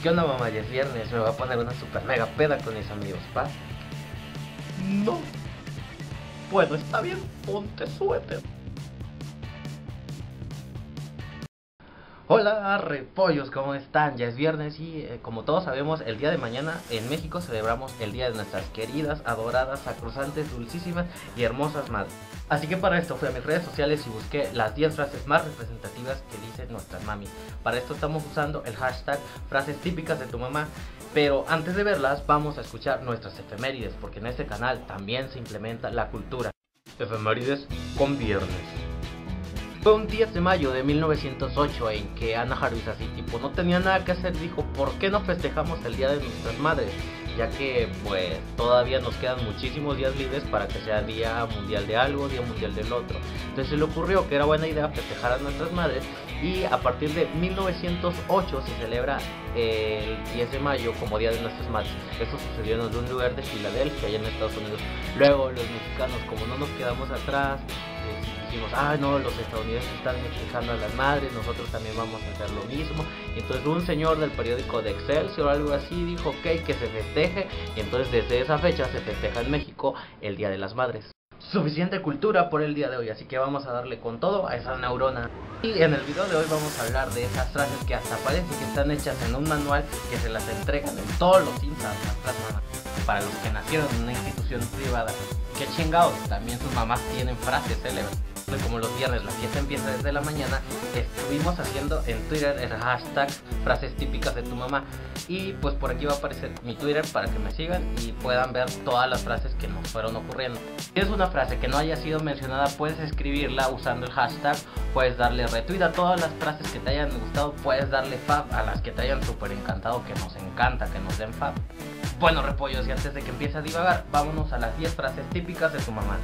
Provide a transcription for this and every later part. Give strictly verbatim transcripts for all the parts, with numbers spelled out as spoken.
¿Qué onda, mamá? Ya es viernes, me voy a poner una super mega peda con mis amigos, ¿va? No. Bueno, está bien, ponte suéter. Hola, repollos, ¿cómo están? Ya es viernes y eh, como todos sabemos, el día de mañana en México celebramos el día de nuestras queridas, adoradas, sacrosantes, dulcísimas y hermosas madres. Así que para esto fui a mis redes sociales y busqué las diez frases más representativas que dicen nuestras mami. Para esto estamos usando el hashtag frases típicas de tu mamá. Pero antes de verlas vamos a escuchar nuestras efemérides, porque en este canal también se implementa la cultura. Efemérides con viernes. Fue un diez de mayo de mil novecientos ocho en que Anna Jarvis, así tipo no tenía nada que hacer, dijo: ¿por qué no festejamos el día de nuestras madres? Ya que pues todavía nos quedan muchísimos días libres para que sea día mundial de algo, día mundial del otro. Entonces se le ocurrió que era buena idea festejar a nuestras madres, y a partir de mil novecientos ocho se celebra el diez de mayo como día de nuestras madres. Esto sucedió en un lugar de Filadelfia, allá en Estados Unidos. Luego los mexicanos, como no nos quedamos atrás, dijimos: ah, no, los estadounidenses están festejando a las madres, nosotros también vamos a hacer lo mismo. Y entonces un señor del periódico de Excelsior o algo así dijo: ok, que se festeje. Y entonces desde esa fecha se festeja en México el Día de las Madres. Suficiente cultura por el día de hoy, así que vamos a darle con todo a esa neurona. Y en el video de hoy vamos a hablar de esas frases que hasta parece que están hechas en un manual, que se las entregan en todos los instas a nuestras mamás. Para los que nacieron en una institución privada, que chingados, también sus mamás tienen frases célebres. Como los viernes la fiesta empieza desde la mañana, estuvimos haciendo en Twitter el hashtag frases típicas de tu mamá. Y pues por aquí va a aparecer mi Twitter para que me sigan y puedan ver todas las frases que nos fueron ocurriendo. Si es una frase que no haya sido mencionada, puedes escribirla usando el hashtag, puedes darle retweet a todas las frases que te hayan gustado, puedes darle fab a las que te hayan súper encantado, que nos encanta que nos den fab. Bueno, repollos, y antes de que empiece a divagar, vámonos a las diez frases típicas de tu mamá.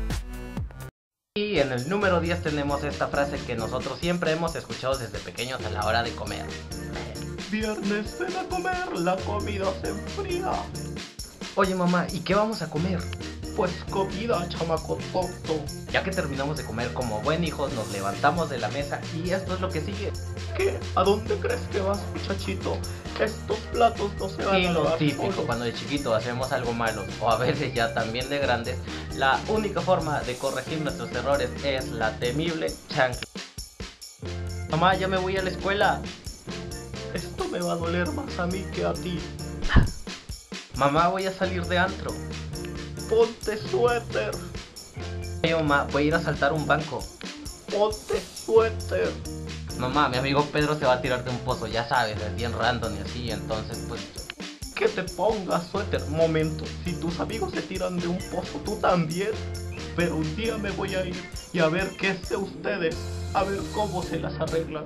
Y en el número diez tenemos esta frase que nosotros siempre hemos escuchado desde pequeños a la hora de comer. Viernes ven a comer, la comida se enfría. Oye mamá, ¿y qué vamos a comer? Pues comida, chamaco tonto. Ya que terminamos de comer como buen hijos, nos levantamos de la mesa y esto es lo que sigue. ¿Qué? ¿A dónde crees que vas, muchachito? Estos platos no se van Y a lo lavar típico, solos. cuando de chiquito hacemos algo malo, o a veces ya también de grandes, la única forma de corregir nuestros errores es la temible chancla. Mamá, ya me voy a la escuela. Esto me va a doler más a mí que a ti. Mamá, voy a salir de antro. Ponte suéter. Ay, mamá, voy a ir a saltar un banco. Ponte suéter. Mamá, mi amigo Pedro se va a tirar de un pozo, ya sabes, es bien random y así, entonces pues... Que te pongas suéter. Momento, si tus amigos se tiran de un pozo, tú también. Pero un día me voy a ir y a ver qué es de ustedes, a ver cómo se las arreglan.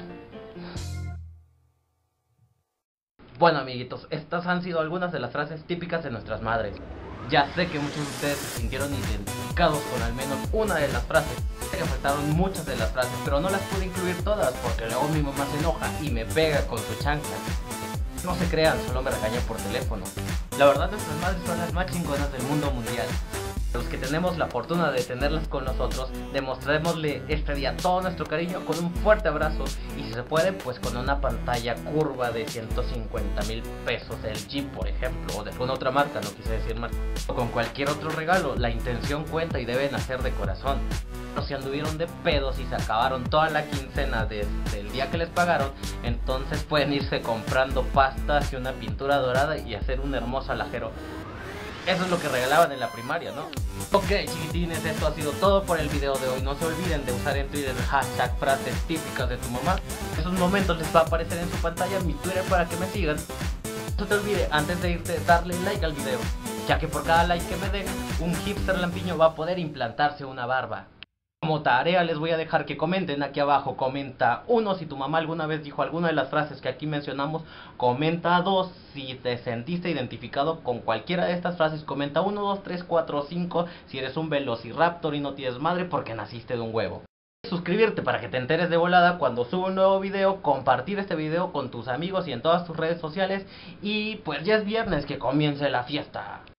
Bueno, amiguitos, estas han sido algunas de las frases típicas de nuestras madres. Ya sé que muchos de ustedes se sintieron identificados con al menos una de las frases. Sé que faltaron muchas de las frases, pero no las pude incluir todas porque luego mi mamá se enoja y me pega con su chancla. No se crean, solo me regaña por teléfono. La verdad, nuestras madres son las más chingonas del mundo mundial. Los que tenemos la fortuna de tenerlas con nosotros, demostrémosle este día todo nuestro cariño con un fuerte abrazo, y si se puede, pues con una pantalla curva de ciento cincuenta mil pesos L G, por ejemplo, o de alguna otra marca, no quise decir marca, o con cualquier otro regalo. La intención cuenta y debe nacer de corazón. Pero si anduvieron de pedos y se acabaron toda la quincena desde el día que les pagaron, entonces pueden irse comprando pastas y una pintura dorada y hacer un hermoso alajero. Eso es lo que regalaban en la primaria, ¿no? Ok, chiquitines, esto ha sido todo por el video de hoy. No se olviden de usar en Twitter el hashtag frases típicas de tu mamá. En esos momentos les va a aparecer en su pantalla mi Twitter para que me sigan. No te olvides, antes de irte, darle like al video, ya que por cada like que me den, un hipster lampiño va a poder implantarse una barba. Como tarea les voy a dejar que comenten aquí abajo. Comenta uno si tu mamá alguna vez dijo alguna de las frases que aquí mencionamos. Comenta dos si te sentiste identificado con cualquiera de estas frases. Comenta uno, dos, tres, cuatro, cinco si eres un velociraptor y no tienes madre porque naciste de un huevo. Suscribirte para que te enteres de volada cuando subo un nuevo video. Compartir este video con tus amigos y en todas tus redes sociales. Y pues ya es viernes, que comience la fiesta.